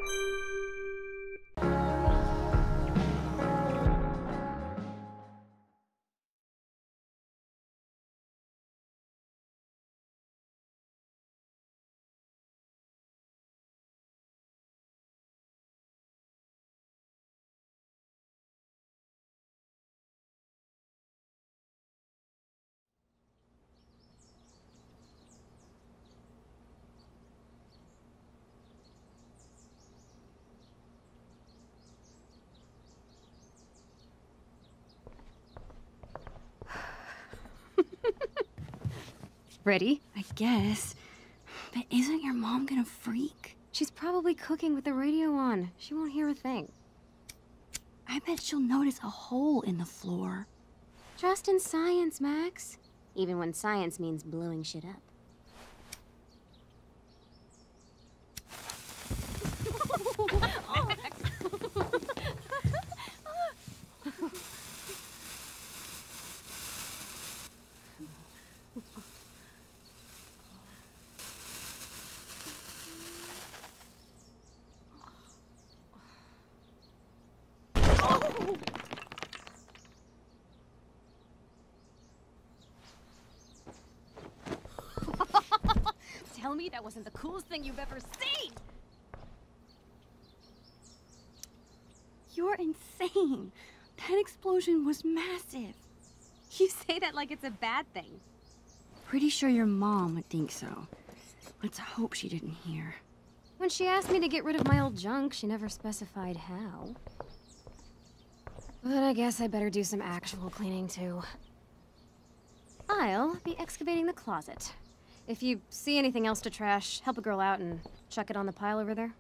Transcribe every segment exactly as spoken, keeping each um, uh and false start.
Ready? I guess. But isn't your mom gonna freak? She's probably cooking with the radio on. She won't hear a thing. I bet she'll notice a hole in the floor. Trust in science, Max. Even when science means blowing shit up. Tell me that wasn't the coolest thing you've ever seen! You're insane. That explosion was massive. You say that like it's a bad thing. Pretty sure your mom would think so. Let's hope she didn't hear. When she asked me to get rid of my old junk, she never specified how. But I guess I better do some actual cleaning too. I'll be excavating the closet. If you see anything else to trash, help a girl out and chuck it on the pile over there.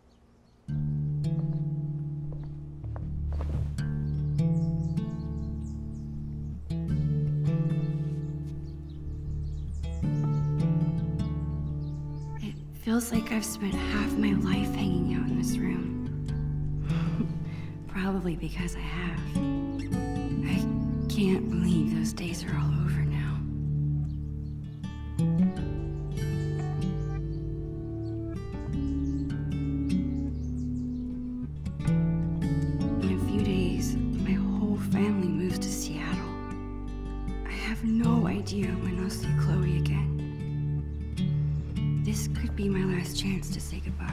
It feels like I've spent half my life hanging out in this room. Probably because I have. I can't believe those days are all over now. In a few days, my whole family moves to Seattle. I have no idea when I'll see Chloe again. This could be my last chance to say goodbye.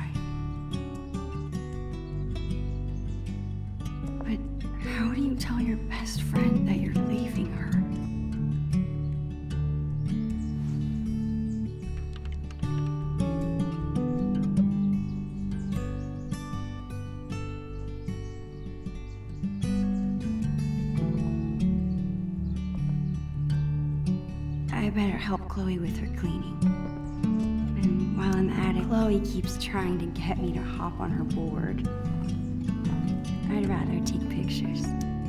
How do you tell your best friend that you're leaving her? I better help Chloe with her cleaning. And while I'm at it, Chloe keeps trying to get me to hop on her board. I'd rather take pictures.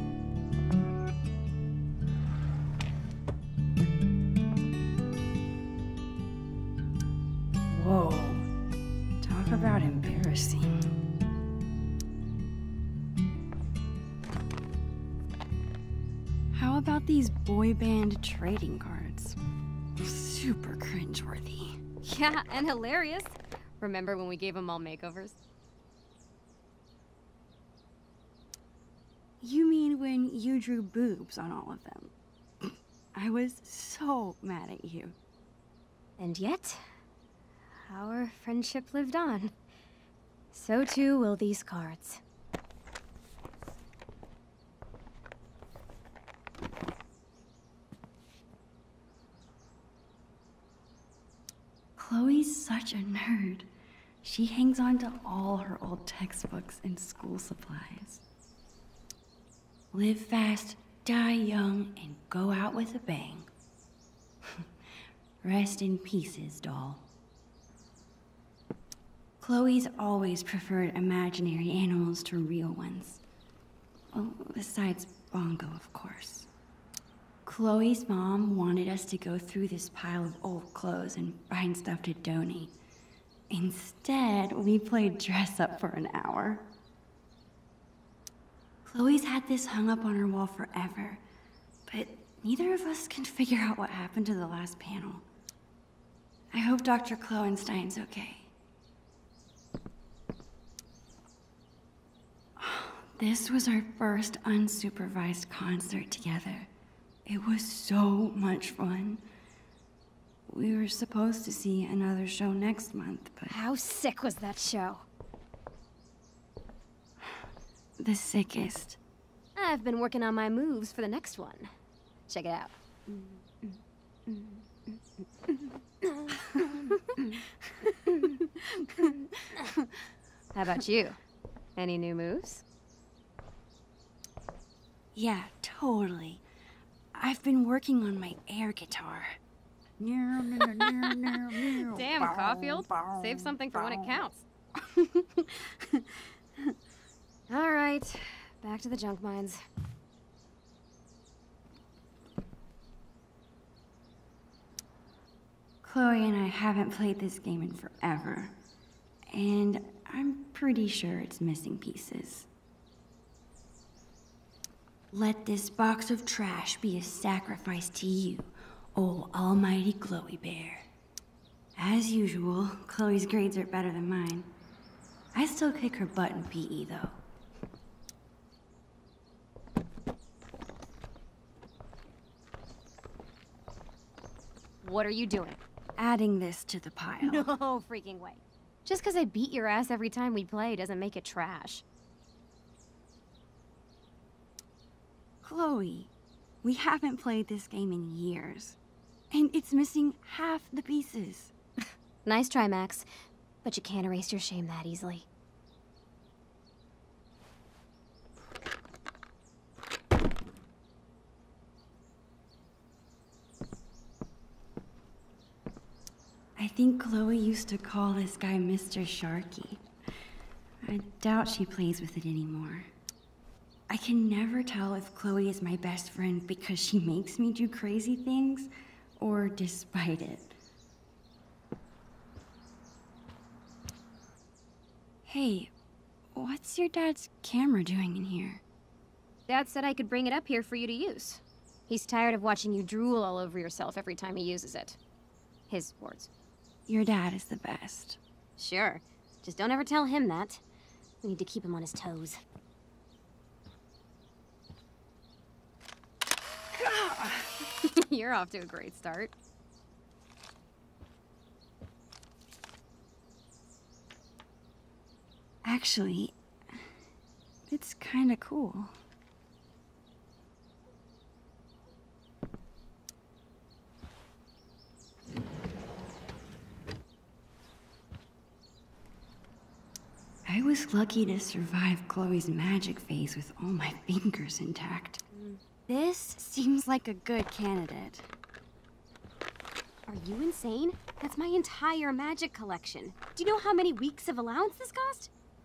Whoa. Talk about embarrassing. How about these boy band trading cards? Super cringeworthy. Yeah, and hilarious. Remember when we gave them all makeovers? You mean when you drew boobs on all of them? I was so mad at you. And yet, our friendship lived on. So too will these cards. Chloe's such a nerd. She hangs on to all her old textbooks and school supplies. Live fast, die young, and go out with a bang. Rest in pieces, doll. Chloe's always preferred imaginary animals to real ones. Well, besides Bongo, of course. Chloe's mom wanted us to go through this pile of old clothes and find stuff to donate. Instead, we played dress up for an hour. Chloe's had this hung up on her wall forever, but neither of us can figure out what happened to the last panel. I hope Doctor Kloenstein's okay. This was our first unsupervised concert together. It was so much fun. We were supposed to see another show next month, but... How sick was that show? The sickest. I've been working on my moves for the next one. Check it out. How about you? Any new moves? Yeah, totally. I've been working on my air guitar. Damn, Caulfield. Save something for when it counts. All right, back to the junk mines. Chloe and I haven't played this game in forever, and I'm pretty sure it's missing pieces. Let this box of trash be a sacrifice to you, oh almighty Chloe Bear. As usual, Chloe's grades are better than mine. I still kick her butt in P E, though. What are you doing? Adding this to the pile. No freaking way. Just because I beat your ass every time we play doesn't make it trash. Chloe, we haven't played this game in years, and it's missing half the pieces. Nice try, Max, but you can't erase your shame that easily. I think Chloe used to call this guy Mister Sharky. I doubt she plays with it anymore. I can never tell if Chloe is my best friend because she makes me do crazy things, or despite it. Hey, what's your dad's camera doing in here? Dad said I could bring it up here for you to use. He's tired of watching you drool all over yourself every time he uses it. His words. Your dad is the best. Sure. Just don't ever tell him that. We need to keep him on his toes. You're off to a great start. Actually, it's kinda cool. I was lucky to survive Chloe's magic phase with all my fingers intact. Mm. This seems like a good candidate. Are you insane? That's my entire magic collection. Do you know how many weeks of allowance this cost?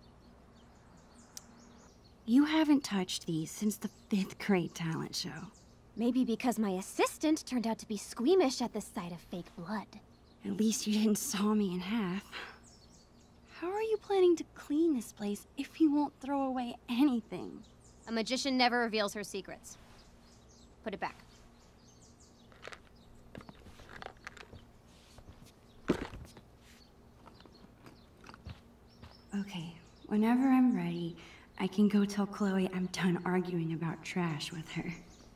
You haven't touched these since the fifth grade talent show. Maybe because my assistant turned out to be squeamish at the sight of fake blood. At least you didn't saw me in half. How are you planning to clean this place if you won't throw away anything? A magician never reveals her secrets. Put it back. Okay, whenever I'm ready, I can go tell Chloe I'm done arguing about trash with her.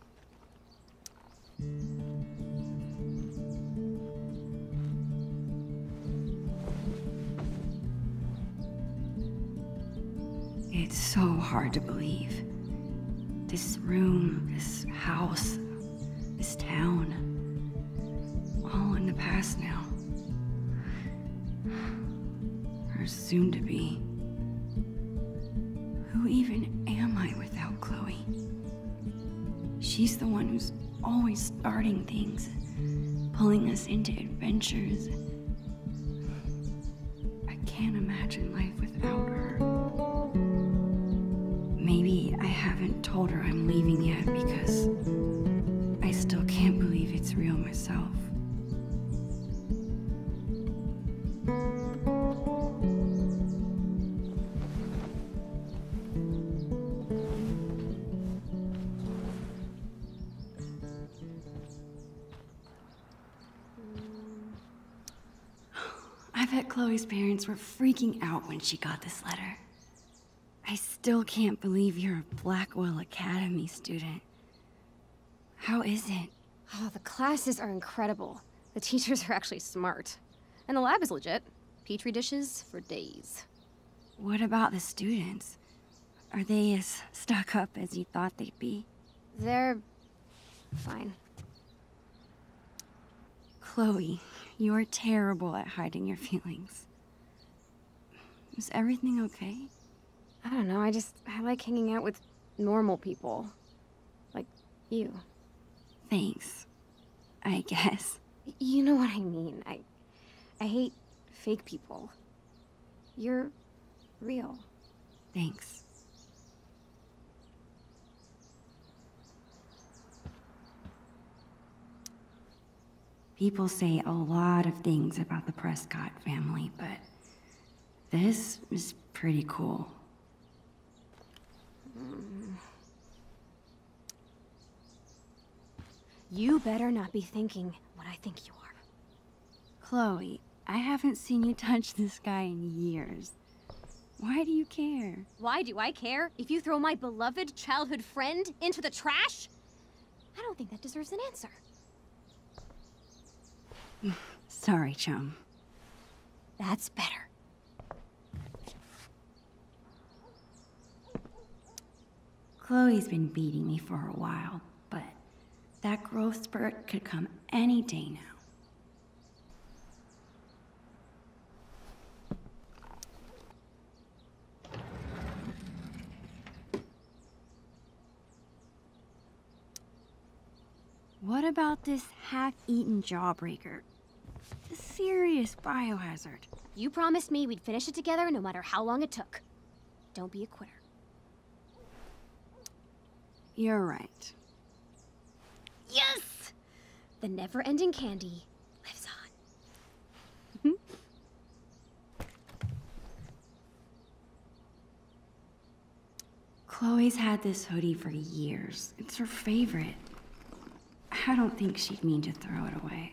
It's so hard to believe. This room, this house, this town, all in the past now. Or soon to be. Who even am I without Chloe? She's the one who's always starting things, pulling us into adventures. I can't imagine life without her. Maybe I haven't told her I'm leaving yet because I still can't believe it's real myself. I bet Chloe's parents were freaking out when she got this letter. I still can't believe you're a Blackwell Academy student. How is it? Oh, the classes are incredible. The teachers are actually smart. And the lab is legit. Petri dishes for days. What about the students? Are they as stuck up as you thought they'd be? They're... fine. Chloe, you're terrible at hiding your feelings. Is everything okay? I don't know, I just... I like hanging out with normal people. Like you. Thanks. I guess. Y- You know what I mean. I... I hate fake people. You're... real. Thanks. People say a lot of things about the Prescott family, but this is pretty cool. You better not be thinking what I think you are. Chloe, I haven't seen you touch this guy in years. Why do you care? Why do I care if you throw my beloved childhood friend into the trash? I don't think that deserves an answer. Sorry, chum. That's better. Chloe's been beating me for a while, but that growth spurt could come any day now. What about this half-eaten jawbreaker? A serious biohazard. You promised me we'd finish it together no matter how long it took. Don't be a quitter. You're right. Yes! The never-ending candy lives on. Chloe's had this hoodie for years. It's her favorite. I don't think she'd mean to throw it away.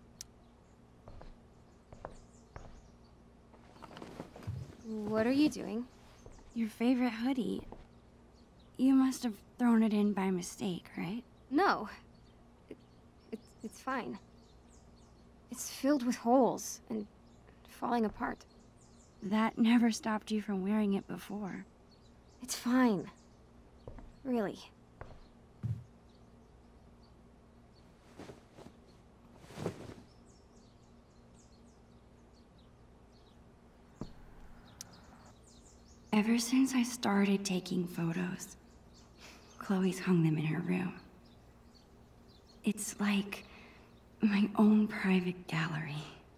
What are you doing? Your favorite hoodie. You must have thrown it in by mistake, right? No. It, it's, it's fine. It's filled with holes and falling apart. That never stopped you from wearing it before. It's fine. Really. Ever since I started taking photos, Chloe's hung them in her room. It's like my own private gallery.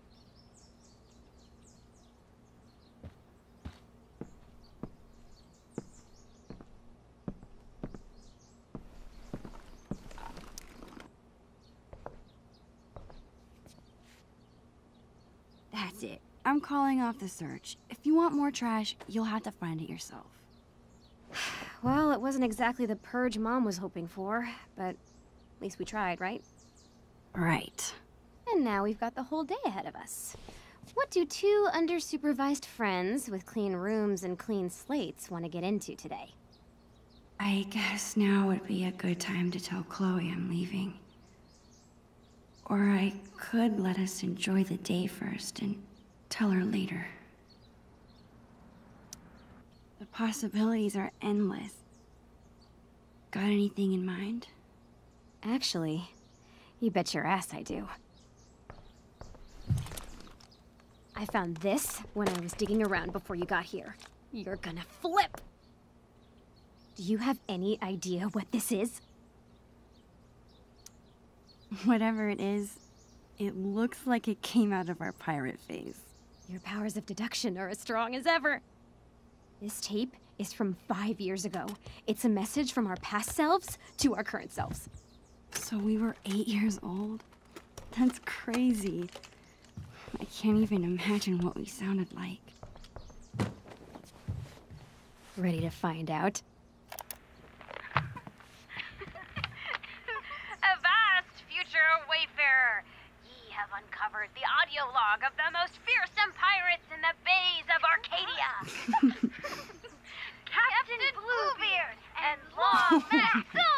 That's it. I'm calling off the search. If you want more trash, you'll have to find it yourself. Well, it wasn't exactly the purge Mom was hoping for, but at least we tried, right? Right. And now we've got the whole day ahead of us. What do two under-supervised friends with clean rooms and clean slates want to get into today? I guess now would be a good time to tell Chloe I'm leaving. Or I could let us enjoy the day first and tell her later. The possibilities are endless. Got anything in mind? Actually, you bet your ass I do. I found this when I was digging around before you got here. You're gonna flip! Do you have any idea what this is? Whatever it is, it looks like it came out of our pirate phase. Your powers of deduction are as strong as ever. This tape is from five years ago. It's a message from our past selves to our current selves. So we were eight years old? That's crazy. I can't even imagine what we sounded like. Ready to find out? Avast, future wayfarer! Ye have uncovered the audio log of the most fearsome pirates in the bays of Arcadia.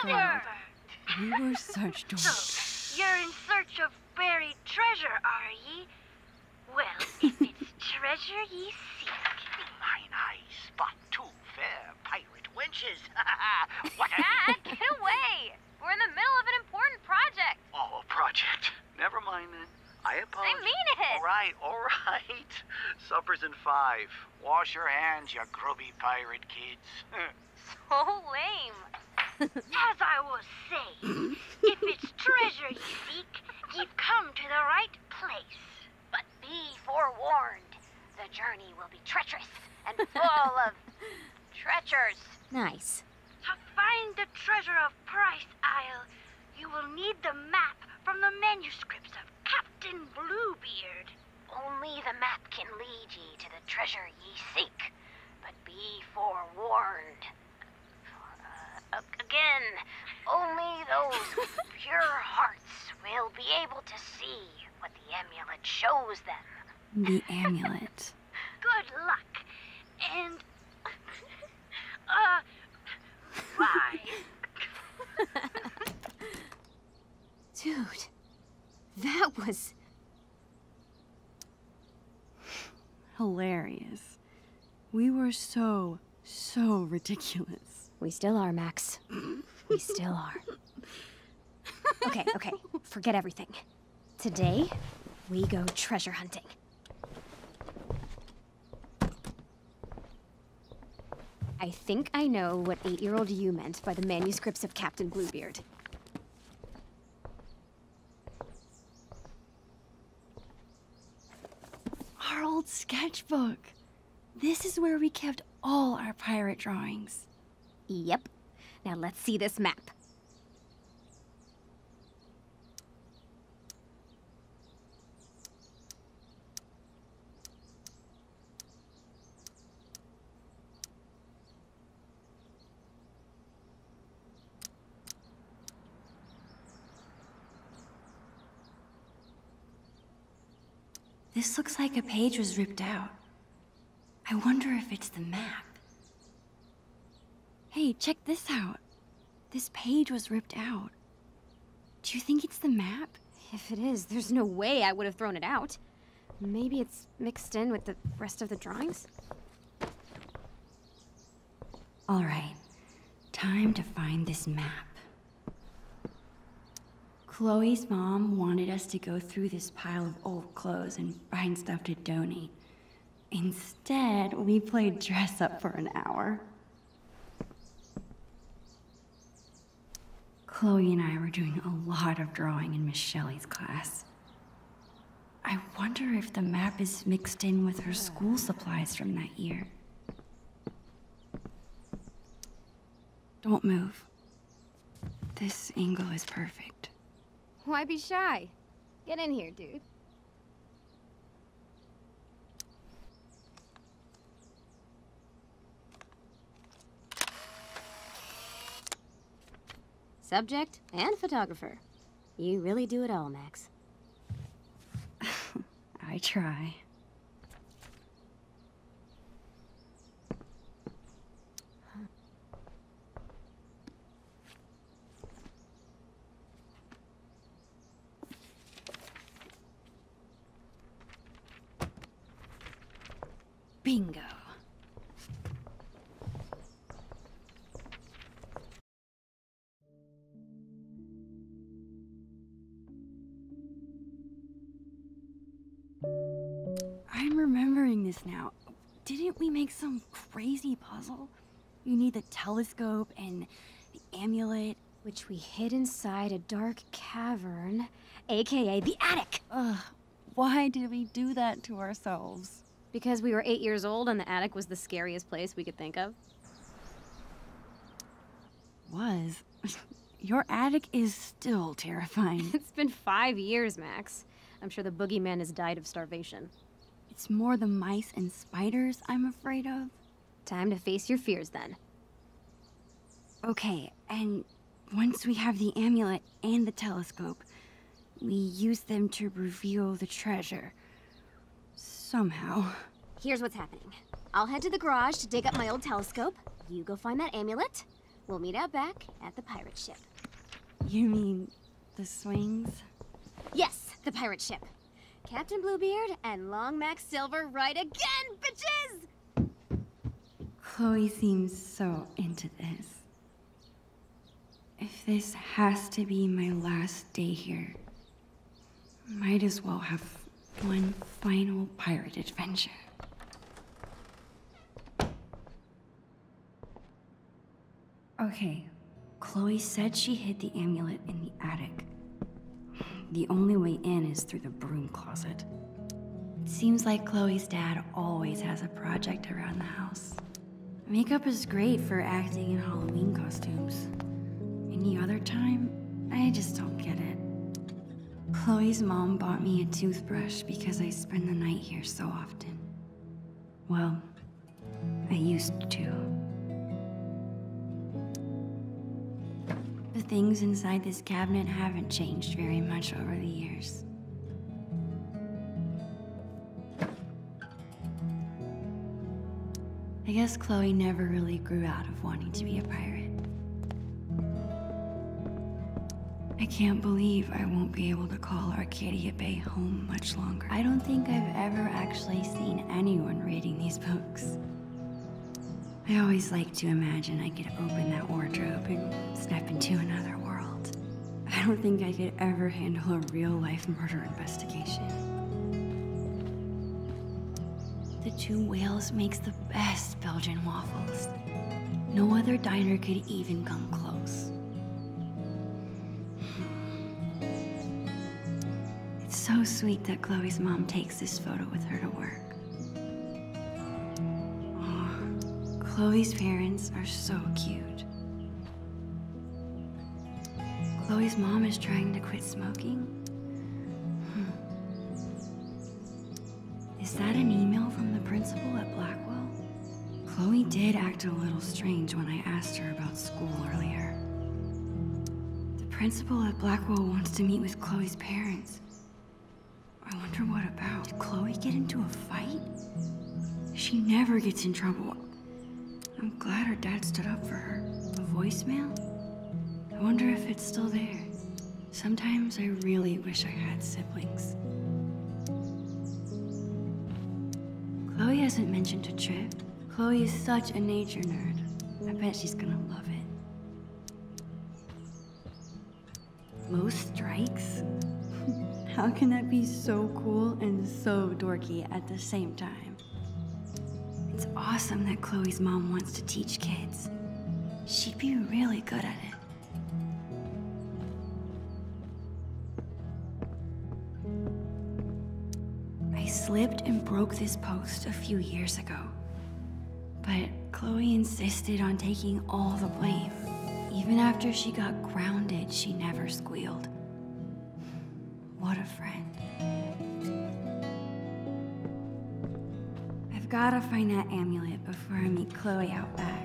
Sir! We were such dorks. So, you're in search of buried treasure, are ye? Well, if it's treasure ye seek. Mine eyes spot two fair pirate wenches. What a... Dad, get away! We're in the middle of an important project. Oh, a project. Never mind then. I apologize. I mean it. All right, all right. Supper's in five. Wash your hands, you grubby pirate kids. So lame. As I was saying, if it's treasure ye seek, ye've come to the right place. But be forewarned, the journey will be treacherous and full of treacherous. Nice. To find the treasure of Price Isle, you will need the map from the manuscripts of Captain Bluebeard. Only the map can lead ye to the treasure ye seek, but be forewarned. Uh, again, only those with pure hearts will be able to see what the amulet shows them. The amulet. Good luck, and uh, bye. Dude, that was... hilarious. We were so, so ridiculous. We still are, Max. We still are. Okay, okay, forget everything. Today, we go treasure hunting. I think I know what eight-year-old you meant by the manuscripts of Captain Bluebeard. Our old sketchbook. This is where we kept all our pirate drawings. Yep. Now let's see this map. This looks like a page was ripped out. I wonder if it's the map. Hey, check this out. This page was ripped out. Do you think it's the map? If it is, there's no way I would have thrown it out. Maybe it's mixed in with the rest of the drawings? All right, time to find this map. Chloe's mom wanted us to go through this pile of old clothes and find stuff to donate. Instead, we played dress up for an hour. Chloe and I were doing a lot of drawing in Miss Shelley's class. I wonder if the map is mixed in with her school supplies from that year. Don't move. This angle is perfect. Why be shy? Get in here, dude. Subject and photographer. You really do it all, Max. I try. Bingo. I'm remembering this now. Didn't we make some crazy puzzle? You need the telescope and the amulet. Which we hid inside a dark cavern, aka the attic! Ugh, why did we do that to ourselves? Because we were eight years old and the attic was the scariest place we could think of. Was. Your attic is still terrifying. It's been five years, Max. I'm sure the boogeyman has died of starvation. It's more the mice and spiders I'm afraid of. Time to face your fears, then. Okay, and once we have the amulet and the telescope, we use them to reveal the treasure. Somehow. Here's what's happening. I'll head to the garage to dig up my old telescope. You go find that amulet. We'll meet out back at the pirate ship. You mean the swings? Yes, the pirate ship. Captain Bluebeard and Long Max Silver right again, bitches! Chloe seems so into this. If this has to be my last day here, might as well have one final pirate adventure. Okay, Chloe said she hid the amulet in the attic. The only way in is through the broom closet. It seems like Chloe's dad always has a project around the house. Makeup is great for acting in Halloween costumes. Any other time, I just don't get it. Chloe's mom bought me a toothbrush because I spend the night here so often. Well, I used to. The things inside this cabinet haven't changed very much over the years. I guess Chloe never really grew out of wanting to be a pirate. I can't believe I won't be able to call Arcadia Bay home much longer. I don't think I've ever actually seen anyone reading these books. I always like to imagine I could open that wardrobe and step into another world. I don't think I could ever handle a real-life murder investigation. The Two Whales makes the best Belgian waffles. No other diner could even come close. It's so sweet that Chloe's mom takes this photo with her to work. Chloe's parents are so cute. Chloe's mom is trying to quit smoking. Hmm. Is that an email from the principal at Blackwell? Chloe did act a little strange when I asked her about school earlier. The principal at Blackwell wants to meet with Chloe's parents. I wonder what about. Did Chloe get into a fight? She never gets in trouble. I'm glad her dad stood up for her. A voicemail? I wonder if it's still there. Sometimes I really wish I had siblings. Chloe hasn't mentioned a trip. Chloe is such a nature nerd. I bet she's gonna love it. Most strikes? How can that be so cool and so dorky at the same time? It's awesome that Chloe's mom wants to teach kids. She'd be really good at it. I slipped and broke this post a few years ago. But Chloe insisted on taking all the blame. Even after she got grounded, she never squealed. What a friend. I've gotta find that amulet before I meet Chloe out back.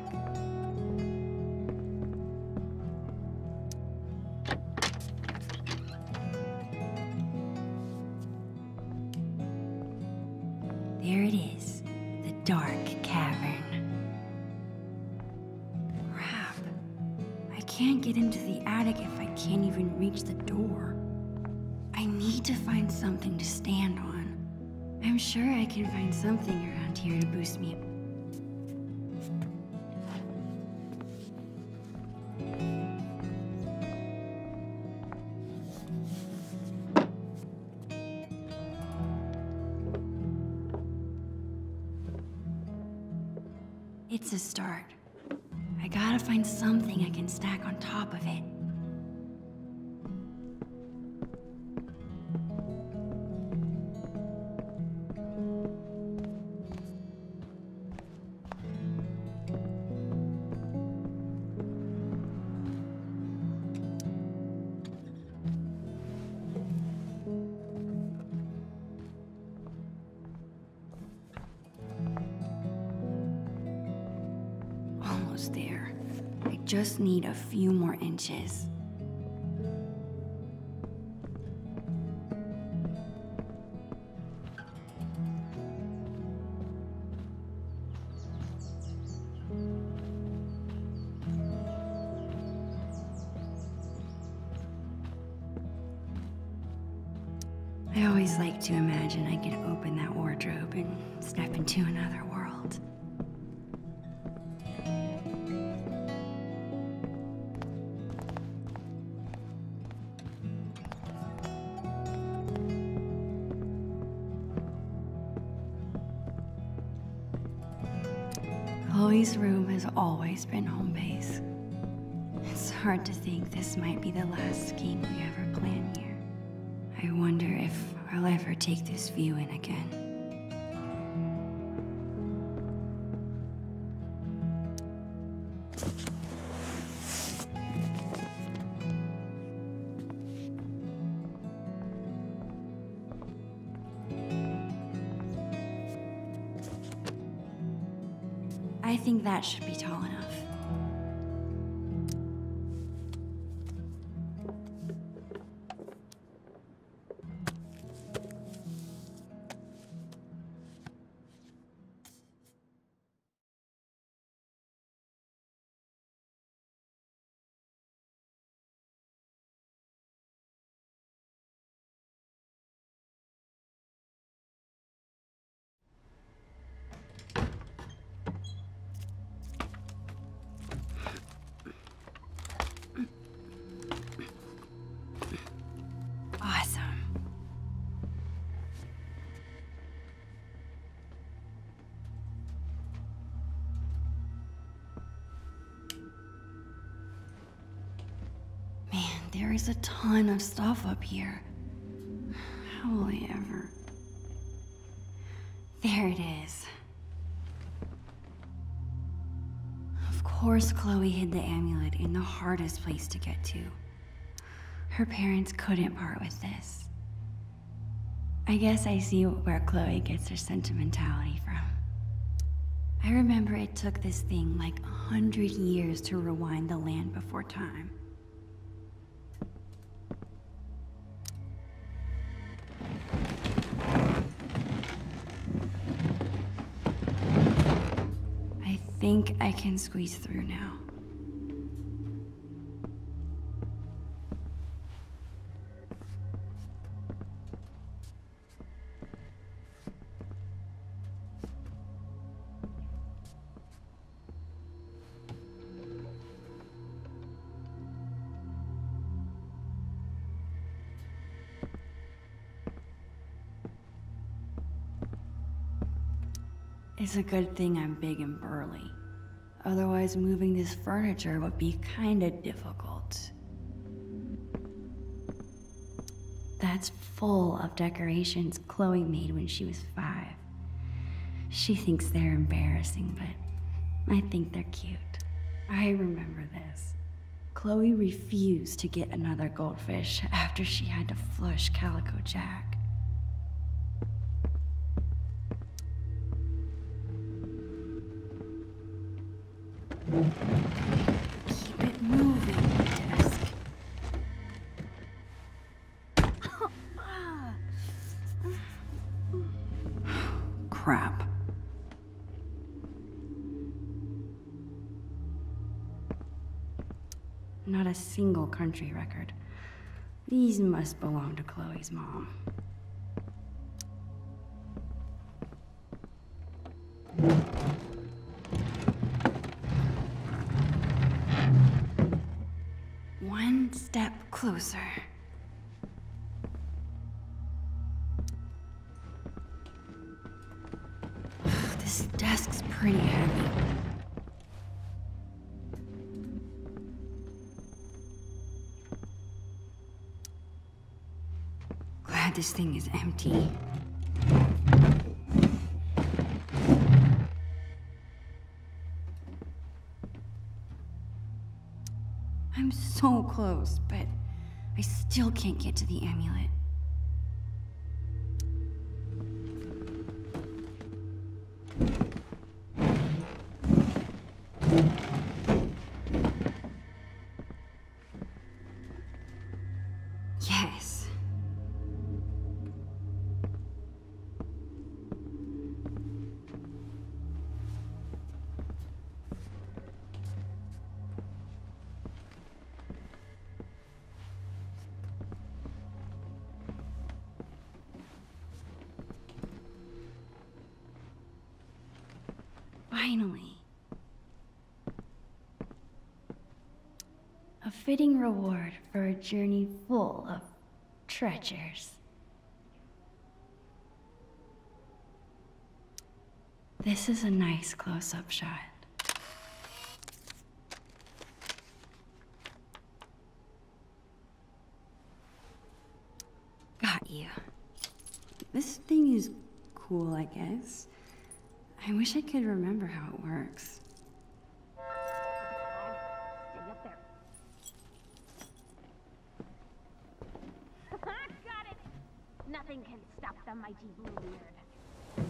There it is, the dark cavern. Crap. I can't get into the attic if I can't even reach the door. I need to find something to stand on. I'm sure I can find something around here to boost me. It's a start. I gotta find something I can stack on top of it. Almost there. I just need a few more inches. I always like to imagine I could open that wardrobe and step into another world. Chloe's room has always been home base. It's hard to think this might be the last scheme we ever plan here. I wonder if I'll ever take this view in again. I think that should be tall enough. Awesome. Man, there is a ton of stuff up here. How will I ever? There it is. Of course, Chloe hid the amulet in the hardest place to get to. Her parents couldn't part with this. I guess I see where Chloe gets her sentimentality from. I remember it took this thing like a hundred years to rewind the land before time. I think I can squeeze through now. It's a good thing I'm big and burly. Otherwise, moving this furniture would be kinda difficult. That's full of decorations Chloe made when she was five. She thinks they're embarrassing, but I think they're cute. I remember this. Chloe refused to get another goldfish after she had to flush Calico Jack. Keep it moving, desk. Crap. Not a single country record. These must belong to Chloe's mom. One step closer. This desk's pretty heavy. Glad this thing is empty. I'm so close, but I still can't get to the amulet. Yes. Finally. A fitting reward for a journey full of treasures. This is a nice close-up shot. Got you. This thing is cool, I guess. I wish I could remember how it works. Stay up there. Got it! Nothing can stop the mighty Bluebeard.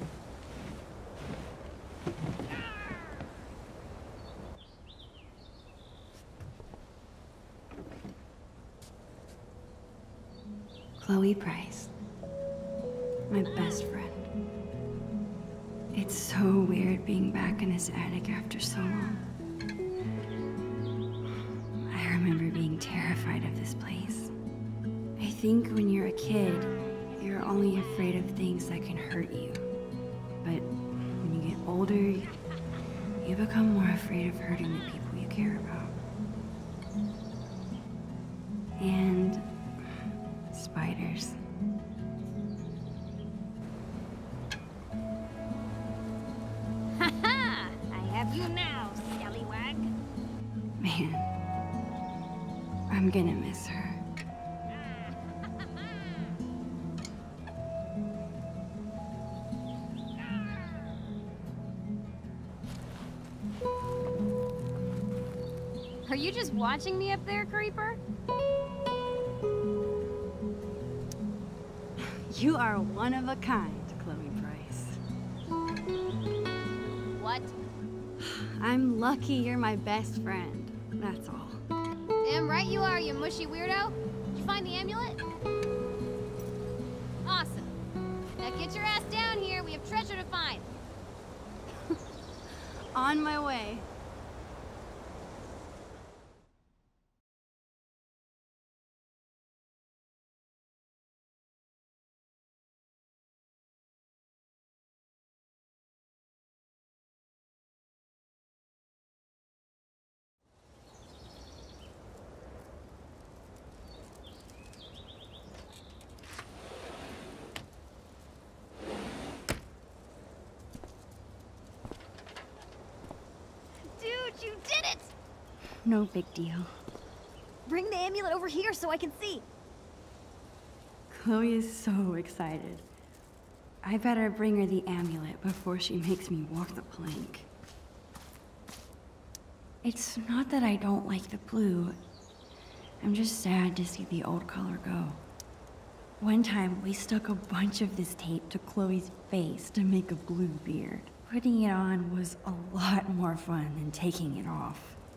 Chloe Price. My best friend. It's so weird being back in this attic after so long. I remember being terrified of this place. I think when you're a kid, you're only afraid of things that can hurt you. But when you get older, you, you become more afraid of hurting the people you care about. And spiders. Ha-ha! I have you now, scallywag. Man, I'm gonna miss her. Are you just watching me up there, Creeper? You are one of a kind, Chloe Price. What? I'm lucky you're my best friend. That's all. Damn right you are, you mushy weirdo. Did you find the amulet? Awesome. Now get your ass down here. We have treasure to find. On my way. Dude, you did it! No big deal. Bring the amulet over here so I can see. Chloe is so excited. I better bring her the amulet before she makes me walk the plank. It's not that I don't like the blue. I'm just sad to see the old color go. One time, we stuck a bunch of this tape to Chloe's face to make a blue beard. Putting it on was a lot more fun than taking it off.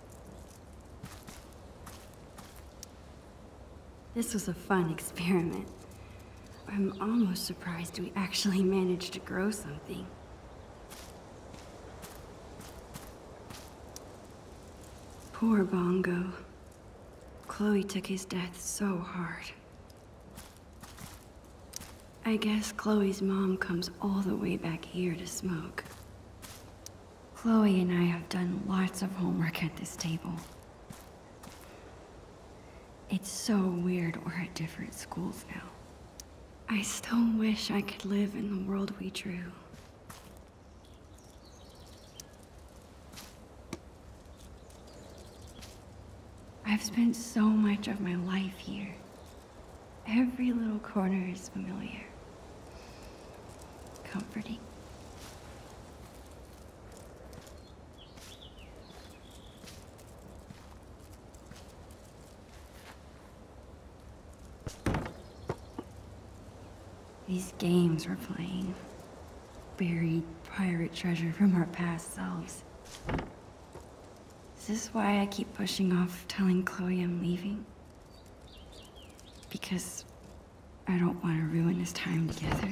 This was a fun experiment. I'm almost surprised we actually managed to grow something. Poor Bongo. Chloe took his death so hard. I guess Chloe's mom comes all the way back here to smoke. Chloe and I have done lots of homework at this table. It's so weird we're at different schools now. I still wish I could live in the world we drew. I've spent so much of my life here. Every little corner is familiar. Comforting. These games we're playing. Buried pirate treasure from our past selves. Is this why I keep pushing off telling Chloe I'm leaving? Because I don't want to ruin this time together.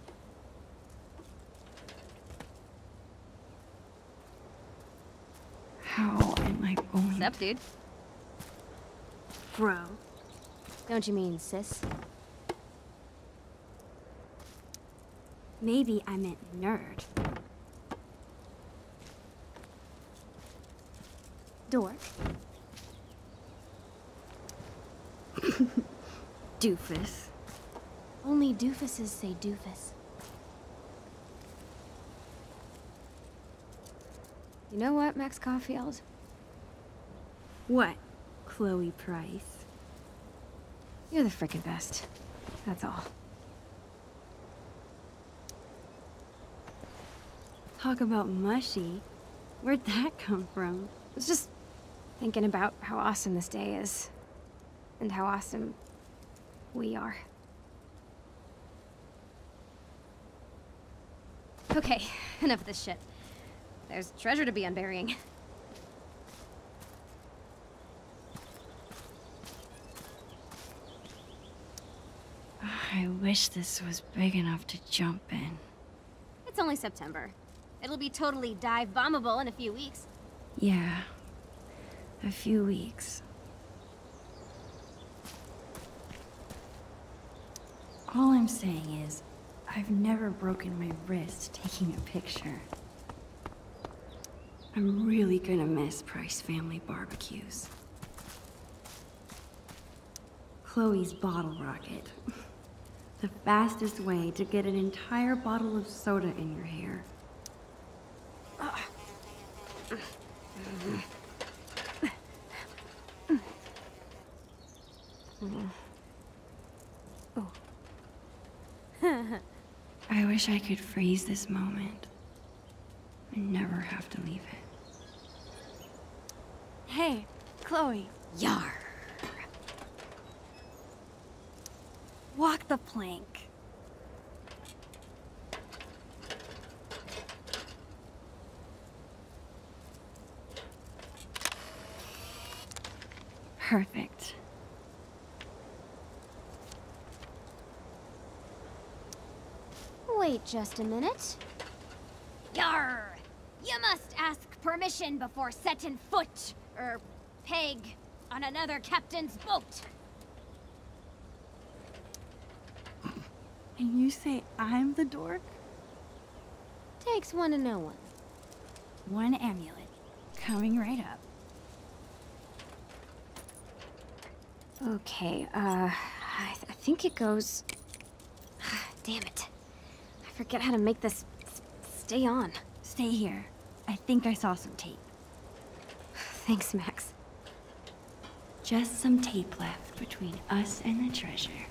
How am I going? What's up, dude? Bro. Don't you mean sis? Maybe I meant nerd. Dork. Doofus. Only doofuses say doofus. You know what, Max Caulfield? What, Chloe Price? You're the frickin' best. That's all. Talk about mushy. Where'd that come from? I was just thinking about how awesome this day is. And how awesome we are. Okay, enough of this shit. There's treasure to be unburying. I wish this was big enough to jump in. It's only September. It'll be totally dive bombable in a few weeks. Yeah, a few weeks. All I'm saying is, I've never broken my wrist taking a picture. I'm really gonna miss Price family barbecues. Chloe's bottle rocket. The fastest way to get an entire bottle of soda in your hair. I wish I could freeze this moment and never have to leave it. Hey, Chloe. Yar! Walk the plank. Perfect. Wait just a minute. Yar! You must ask permission before setting foot, er, peg, on another captain's boat. And you say I'm the dork? Takes one to know one. One amulet. Coming right up. Okay, uh, I, th I think it goes... Damn it. I forget how to make this s stay on. Stay here. I think I saw some tape. Thanks, Max. Just some tape left between us and the treasure.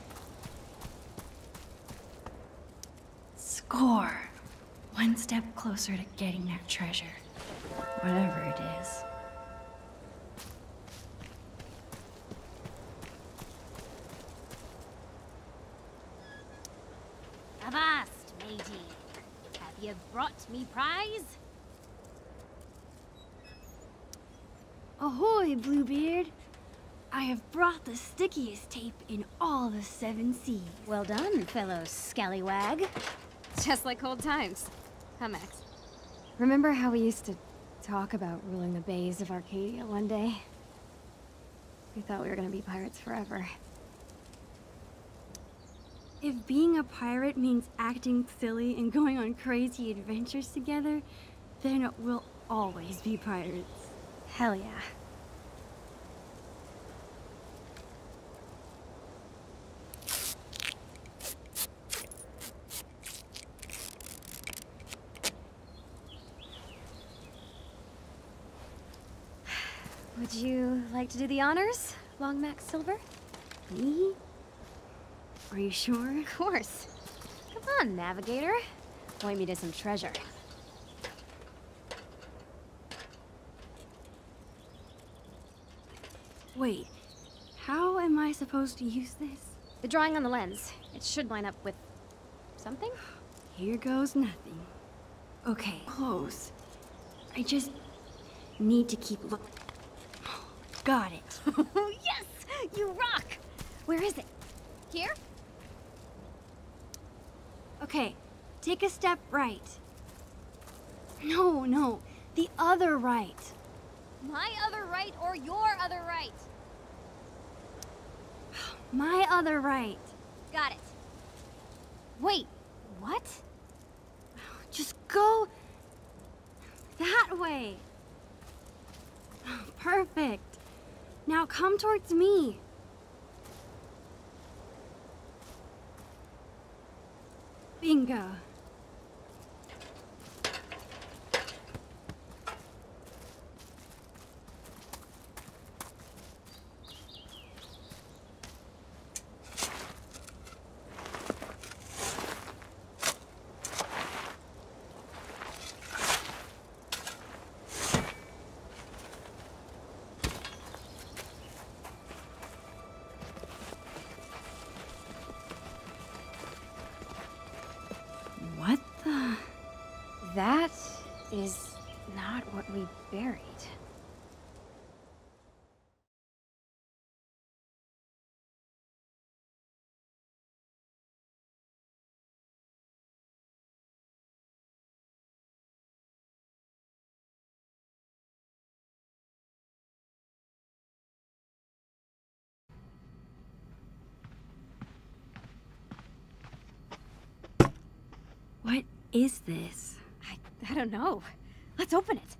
Score! One step closer to getting that treasure. Whatever it is. Avast, matey. Have you brought me prize? Ahoy, Bluebeard! I have brought the stickiest tape in all the seven seas. Well done, fellow scallywag. Just like old times. Huh, Max? Remember how we used to talk about ruling the bays of Arcadia one day? We thought we were gonna be pirates forever. If being a pirate means acting silly and going on crazy adventures together, then we'll always be pirates. Hell yeah. Would you like to do the honors, Long Max Silver? Me? Are you sure? Of course. Come on, Navigator. Point me to some treasure. Wait, how am I supposed to use this? The drawing on the lens. It should line up with... something? Here goes nothing. Okay, close. I just need to keep looking. Got it. Yes! You rock! Where is it? Here? Okay, take a step right. No, no, the other right. My other right or your other right? My other right. Got it. Wait, what? Just go that way. Perfect. Now come towards me. Bingo. What the? That is not what we buried. What is this? I, I don't know. Let's open it.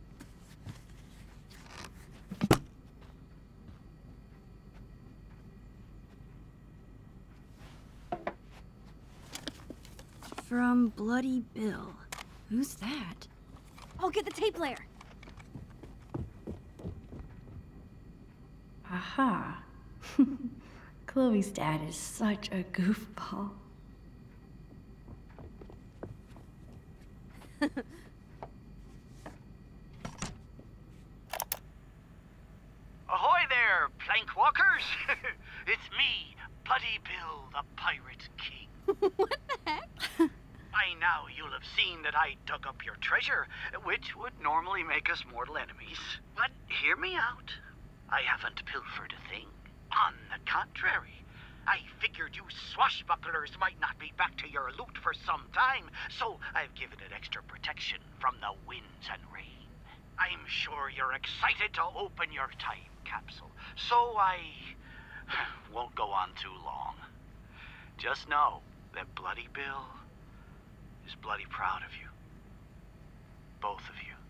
From Bloody Bill. Who's that? I'll get the tape player. Aha. Chloe's dad is such a goofball. Ahoy there, plank walkers! It's me, Bloody Bill, the Pirate King. What the heck? By now you'll have seen that I dug up your treasure, which would normally make us mortal enemies. But hear me out. I haven't pilfered a thing. On the contrary, I figured you swashbucklers might not be back to your loot for some time, so I've given it extra protection from the winds and rain. I'm sure you're excited to open your time capsule, so I won't go on too long. Just know that Bloody Bill is bloody proud of you. Both of you.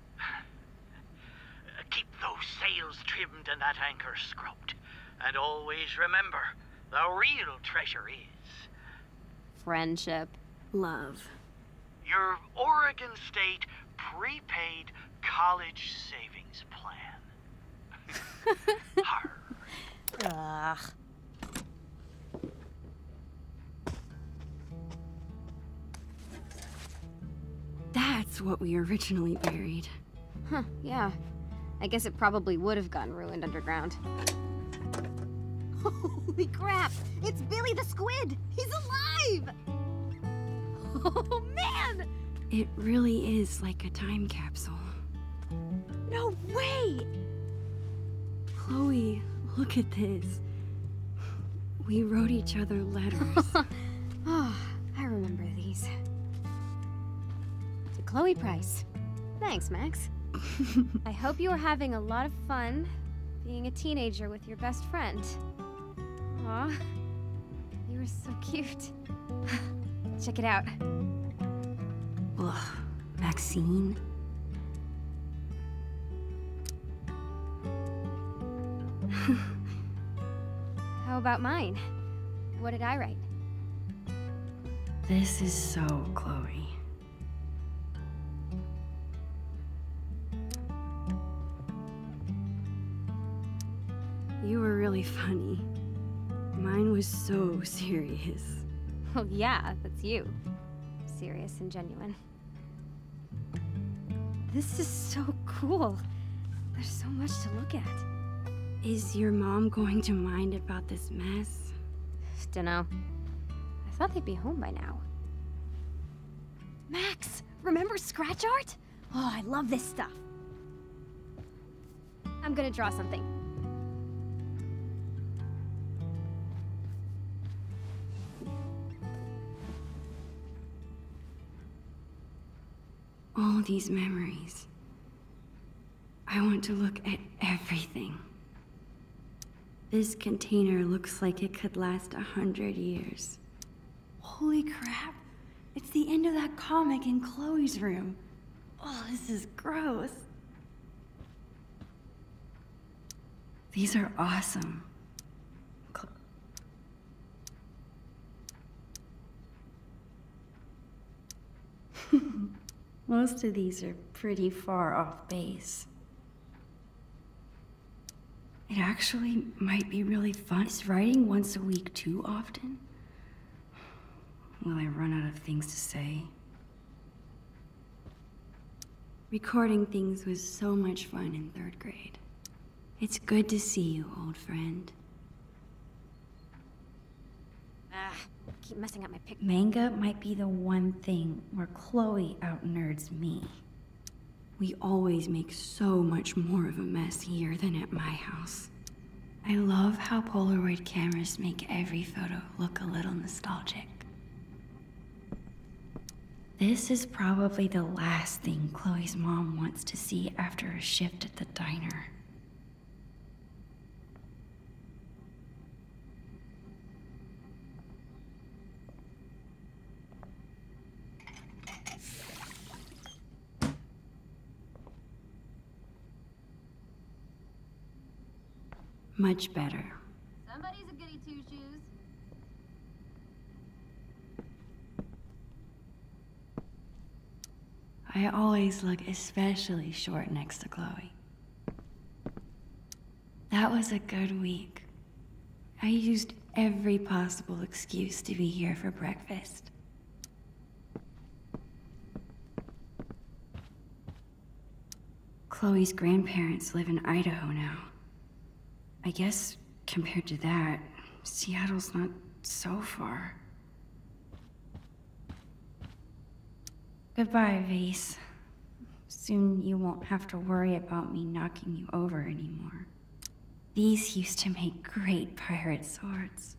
Keep those sails trimmed and that anchor scrubbed. And always remember, the real treasure is... Friendship. Love. your Oregon State prepaid college savings plan. Arr. Ugh. That's what we originally buried. Huh, yeah. I guess it probably would have gotten ruined underground. Holy crap! It's Billy the Squid! He's alive! Oh, man! It really is like a time capsule. No way! Chloe, look at this. We wrote each other letters. Oh, I remember these. To Chloe Price. Thanks, Max. I hope you are having a lot of fun being a teenager with your best friend. Aw, you were so cute. Check it out. Ugh, Maxine? How about mine? What did I write? This is so Chloe. You were really funny. Mine was so serious. Well, yeah, that's you. Serious and genuine. This is so cool. There's so much to look at. Is your mom going to mind about this mess? Dunno. I thought they'd be home by now. Max, remember scratch art? Oh, I love this stuff. I'm gonna draw something. All these memories. I want to look at everything. This container looks like it could last a hundred years. Holy crap! It's the end of that comic in Chloe's room. Oh, this is gross. These are awesome. Cl- Most of these are pretty far off base. It actually might be really fun. Is writing once a week too often? Will I run out of things to say? Recording things was so much fun in third grade. It's good to see you, old friend. Ah, keep messing up my pic- Manga might be the one thing where Chloe out-nerds me. We always make so much more of a mess here than at my house. I love how Polaroid cameras make every photo look a little nostalgic. This is probably the last thing Chloe's mom wants to see after a shift at the diner. Much better. Somebody's a goody two-shoes. I always look especially short next to Chloe. That was a good week. I used every possible excuse to be here for breakfast. Chloe's grandparents live in Idaho now. I guess, compared to that, Seattle's not so far. Goodbye, Vase. Soon you won't have to worry about me knocking you over anymore. These used to make great pirate swords.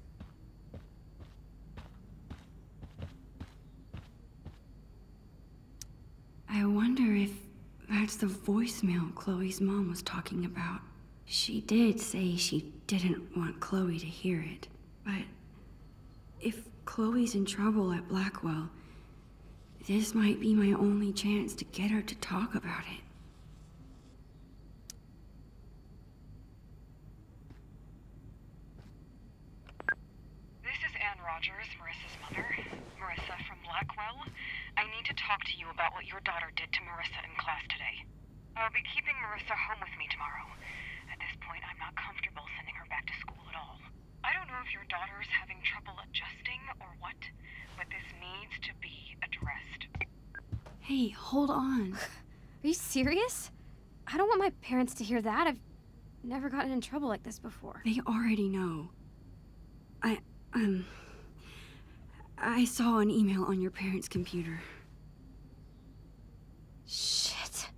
I wonder if that's the voicemail Chloe's mom was talking about. She did say she didn't want Chloe to hear it, but if Chloe's in trouble at Blackwell, this might be my only chance to get her to talk about it. This is Anne Rogers, Marissa's mother. Marissa from Blackwell. I need to talk to you about what your daughter did to Marissa in class today. I'll be keeping Marissa home with me tomorrow. At this point, I'm not comfortable sending her back to school at all. I don't know if your daughter's having trouble adjusting or what, but this needs to be addressed. Hey, hold on. Are you serious? I don't want my parents to hear that. I've never gotten in trouble like this before. They already know. I, um... I saw an email on your parents' computer. Shit.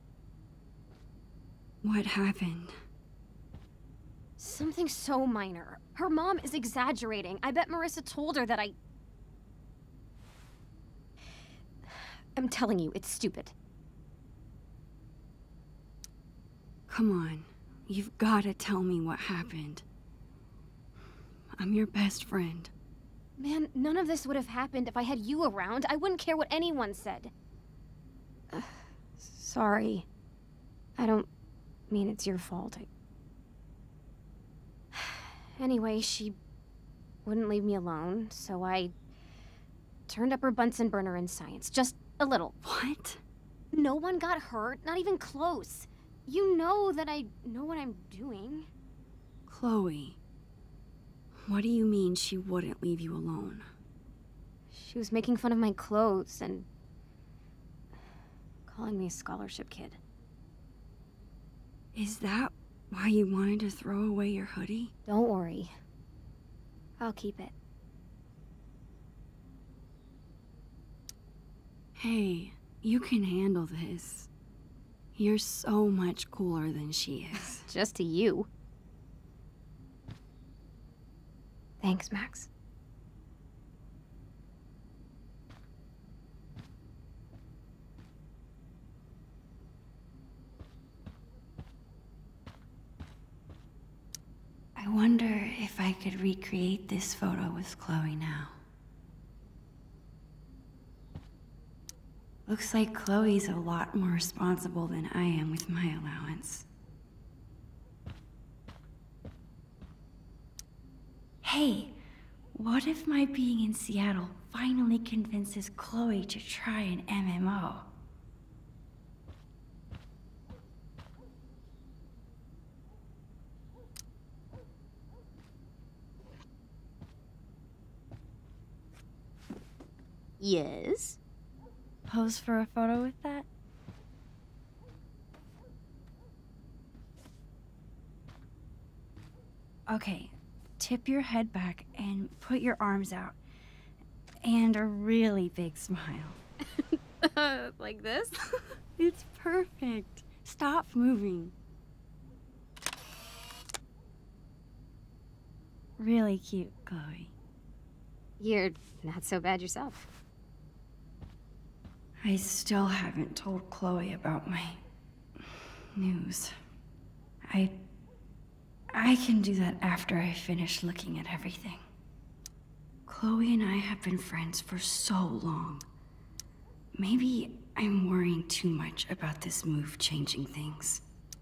What happened? Something so minor. Her mom is exaggerating. I bet Marissa told her that I... I'm telling you, it's stupid. Come on. You've gotta tell me what happened. I'm your best friend. Man, none of this would have happened if I had you around. I wouldn't care what anyone said. Uh, sorry. I don't mean it's your fault. I... Anyway, she wouldn't leave me alone, so I turned up her Bunsen burner in science. Just a little. What? No one got hurt, not even close. You know that I know what I'm doing. Chloe. What do you mean she wouldn't leave you alone? She was making fun of my clothes and calling me a scholarship kid. Is that why you wanted to throw away your hoodie? Don't worry. I'll keep it. Hey, you can handle this. You're so much cooler than she is. Just to you. Thanks, Max. I wonder if I could recreate this photo with Chloe now. Looks like Chloe's a lot more responsible than I am with my allowance. Hey, what if my being in Seattle finally convinces Chloe to try an M M O? Yes? Pose for a photo with that? Okay, tip your head back and put your arms out. And a really big smile. Like this? It's perfect. Stop moving. Really cute, Chloe. You're not so bad yourself. I still haven't told Chloe about my news. I... I can do that after I finish looking at everything. Chloe and I have been friends for so long. Maybe I'm worrying too much about this move changing things.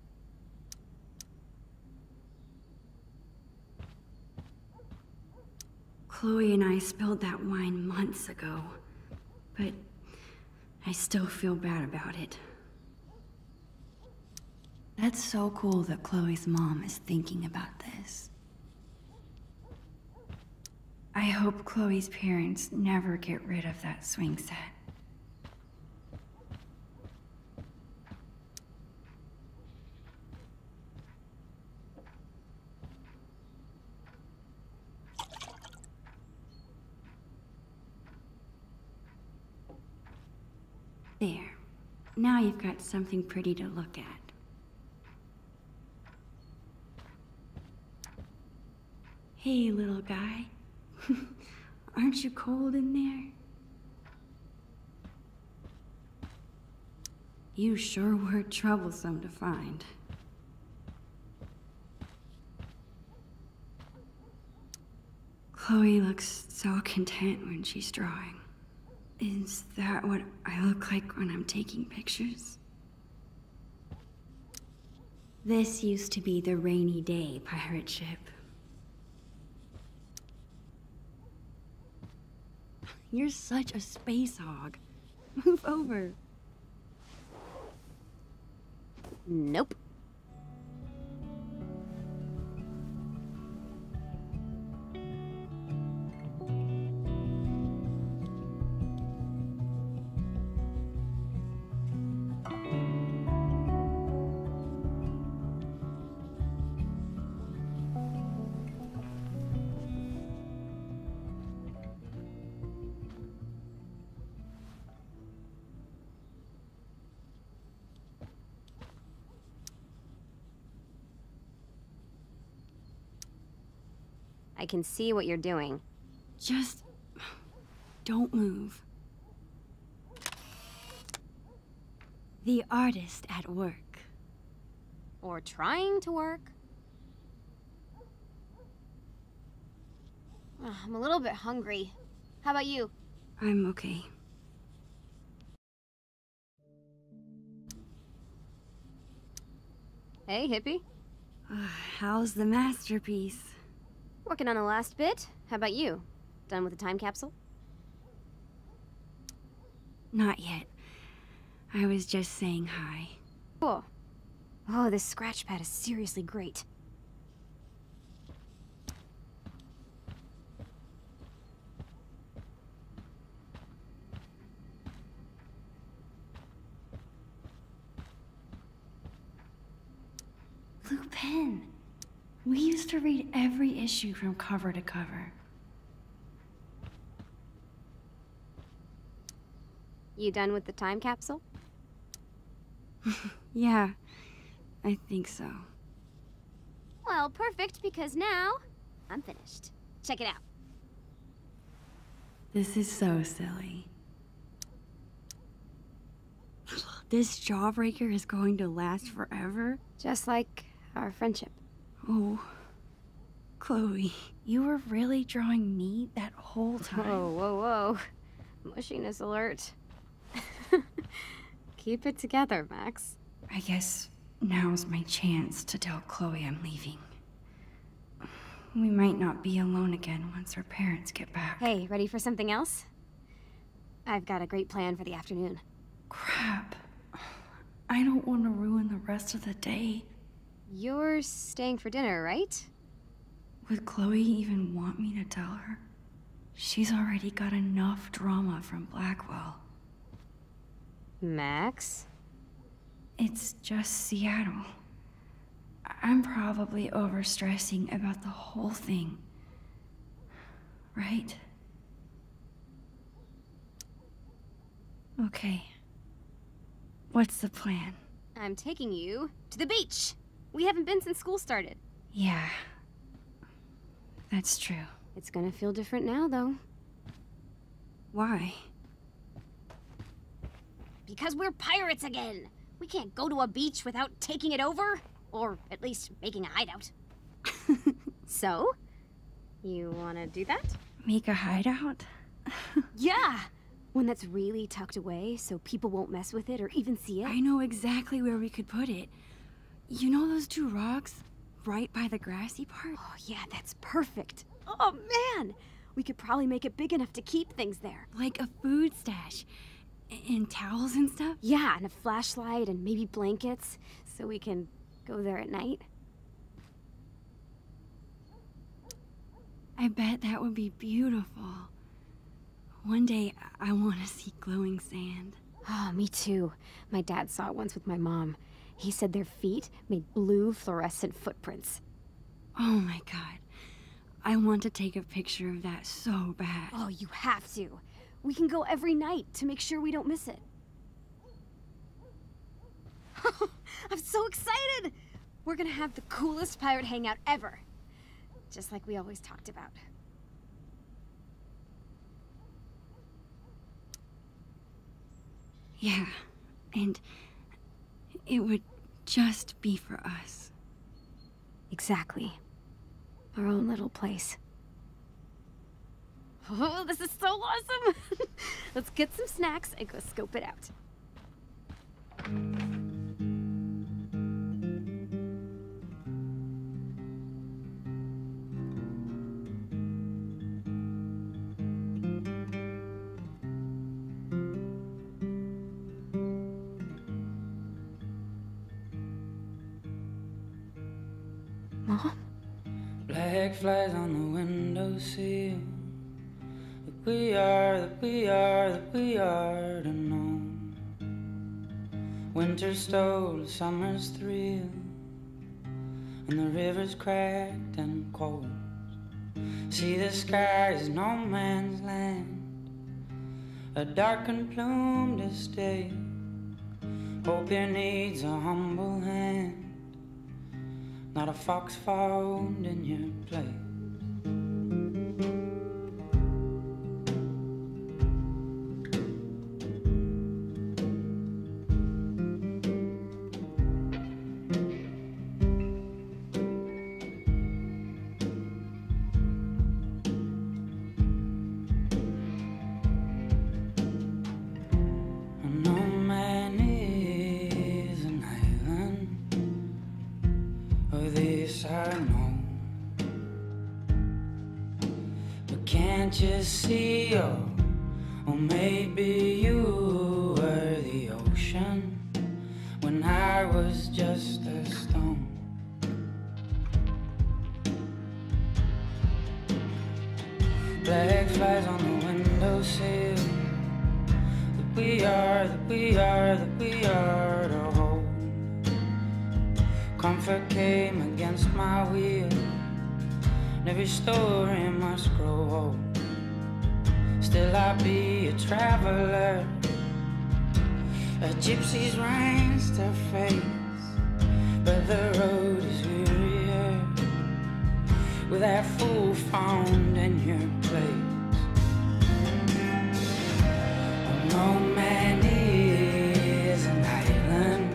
Chloe and I spilled that wine months ago, but I still feel bad about it. That's so cool that Chloe's mom is thinking about this. I hope Chloe's parents never get rid of that swing set. There. Now you've got something pretty to look at. Hey, little guy. Aren't you cold in there? You sure were troublesome to find. Chloe looks so content when she's drawing. Is that what I look like when I'm taking pictures? This used to be the Rainy Day pirate ship. You're such a space hog. Move over. Nope. I can see what you're doing. Just don't move. The artist at work. Or trying to work. Ugh, I'm a little bit hungry. How about you? I'm okay. Hey, hippie. Uh, how's the masterpiece? Working on the last bit. How about you? Done with the time capsule? Not yet. I was just saying hi. Cool. Oh, this scratch pad is seriously great. Lupin! We used to read every issue from cover to cover. You done with the time capsule? Yeah, I think so. Well, perfect, because now I'm finished. Check it out. This is so silly. This jawbreaker is going to last forever? Just like our friendship. Oh, Chloe, you were really drawing me that whole time? Whoa, whoa, whoa. Mushiness alert. Keep it together, Max. I guess now's my chance to tell Chloe I'm leaving. We might not be alone again once our parents get back. Hey, ready for something else? I've got a great plan for the afternoon. Crap. I don't want to ruin the rest of the day. You're staying for dinner, right? Would Chloe even want me to tell her? She's already got enough drama from Blackwell. Max? It's just Seattle. I'm probably overstressing about the whole thing. Right? Okay. What's the plan? I'm taking you to the beach. We haven't been since school started. Yeah. That's true. It's gonna feel different now, though. Why? Because we're pirates again! We can't go to a beach without taking it over. Or at least making a hideout. So? You wanna do that? Make a hideout? Yeah! One that's really tucked away so people won't mess with it or even see it. I know exactly where we could put it. You know those two rocks? Right by the grassy part? Oh yeah, that's perfect. Oh man! We could probably make it big enough to keep things there. Like a food stash. And towels and stuff? Yeah, and a flashlight and maybe blankets so we can go there at night. I bet that would be beautiful. One day, I want to see glowing sand. Oh, me too. My dad saw it once with my mom. He said their feet made blue fluorescent footprints. Oh my god. I want to take a picture of that so bad. Oh, you have to. We can go every night to make sure we don't miss it. I'm so excited! We're gonna have the coolest pirate hangout ever. Just like we always talked about. Yeah, and it would just be for us. Exactly. Our own little place. Oh, this is so awesome! Let's get some snacks and go scope it out. Mom? Black flies on the windowsill. That we are, that we are, that we are to know. Winter stole summer's thrill, and the river's cracked and cold. See, the sky is no man's land, a dark and plumed estate. Hope here needs a humble hand, not a fox found in your place. Can't you see, oh, or maybe you were the ocean when I was just a stone. Black flies on the windowsill. That we are, that we are, that we are to hold. Comfort came against my will, and every story must grow old. Still I'll be a traveler, a gypsy's reins to face, but the road is wearier with that fool found in your place. Oh, no man is an island,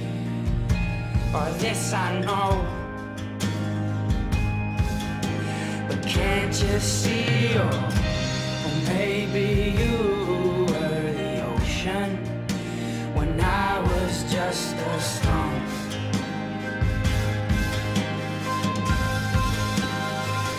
or this I know. But can't you see, oh, or maybe you were the ocean when I was just a stone.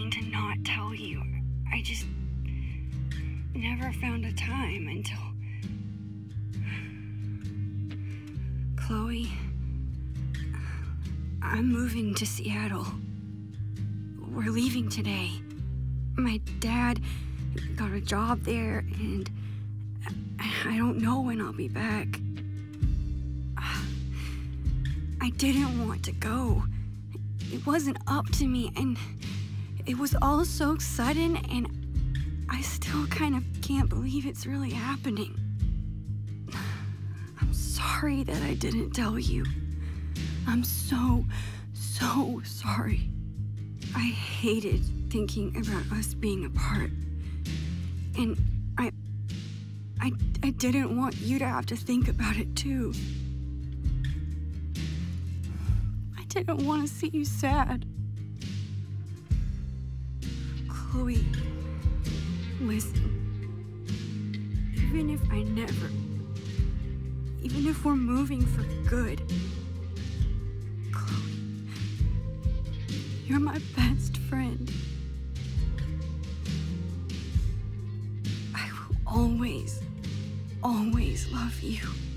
trying to not tell you. I just never found a time until... Chloe, I'm moving to Seattle. We're leaving today. My dad got a job there, and I don't know when I'll be back. I didn't want to go. It wasn't up to me, and it was all so sudden, and I still kind of can't believe it's really happening. I'm sorry that I didn't tell you. I'm so, so sorry. I hated thinking about us being apart. And I, I, I didn't want you to have to think about it too. I didn't want to see you sad. Chloe, listen. Even if I never, even if we're moving for good, Chloe, you're my best friend. I will always, always love you.